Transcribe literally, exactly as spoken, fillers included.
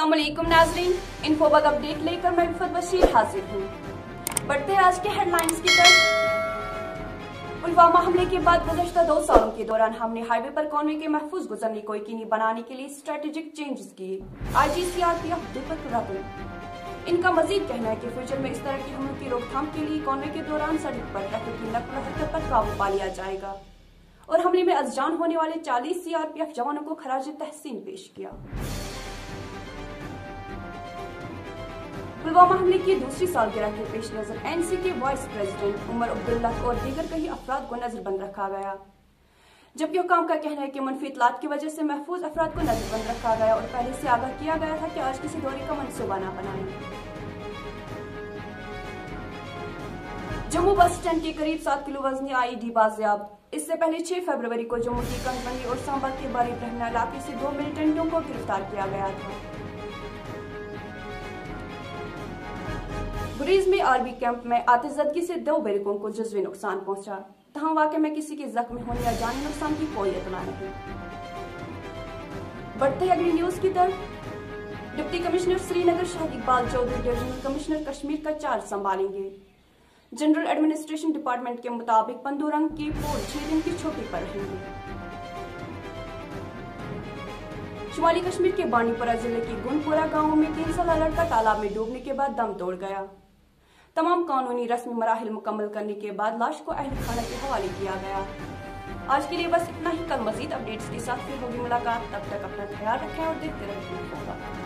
अस्सलामुअलैकुम नाज़रीन, इन्फोबग अपडेट लेकर मैं विफत बशीर हाजिर हूँ। बढ़ते हैं आज के हेडलाइंस की तरफ। पुलवामा हमले के बाद गुज़श्ता दो सालों के दौरान हमने हाईवे पर कौमे के महफूज गुजरने को यकीनी बनाने के लिए स्ट्रेटेजिक चेंजेस किए। आईजी सीआरपीएफ दीपक रतन इनका मजीद कहना है कि फ्यूचर में इस तरह के हमलों की रोकथाम के लिए कौमे के दौरान सड़क पर ट्रैफिक की नक्ल हरकत पर काबू पा लिया जाएगा और हमले में अज़जान होने वाले चालीस सीआरपीएफ जवानों को खराज तहसीन पेश किया। पुलवामा हमले की दूसरी सालगिरह के पेश नजर एनसी के वाइस प्रेसिडेंट उमर अब्दुल्ला और दीगर कई अफराद को नजरबंद रखा गया, जबकि हुकाम का कहना है कि मनफी इतलात की वजह से महफूज अफराद को नजरबंद रखा गया और पहले से आगाह किया गया था कि आज किसी दौरे का मनसूबा न बनाएं। जम्मू बस स्टैंड के करीब सात किलो वजनी आई डी बाजियाब। इससे पहले छह फरवरी को जम्मू की कंगबंदी और सांबा के बारी ब्रह्मना इलाके से दो मिलिटेंटों को गिरफ्तार किया गया था। गुरीज में आर्मी कैंप में आतिशज़दगी से दो बैरकों को जज्वी नुकसान पहुंचा, तहम वाक़े में किसी के जख्मी होने या जानी नुकसान की कोई इत्तला नहीं। बढ़ते हैं अगली न्यूज की तरफ। Deputy commissioner Srinagar Shahid Iqbal Chaudhary divisional commissioner Kashmir का चार्ज संभालेंगे। जनरल एडमिनिस्ट्रेशन डिपार्टमेंट के मुताबिक पंदोरंग की पोल छह दिन की छुट्टी पर रहेंगे। शुमाली कश्मीर के बानीपुरा जिले के गुनपुरा गांव में तीन साल लड़का तालाब में डूबने के बाद दम तोड़ गया। तमाम कानूनी रस्मी मराहिल मुकम्मल करने के बाद लाश को अहल खाना के हवाले किया गया। आज के लिए बस इतना ही। कल मजीद अपडेट्स के साथ फिर होगी मुलाकात। तब तक अपना ख्याल रखें और देखते रहें।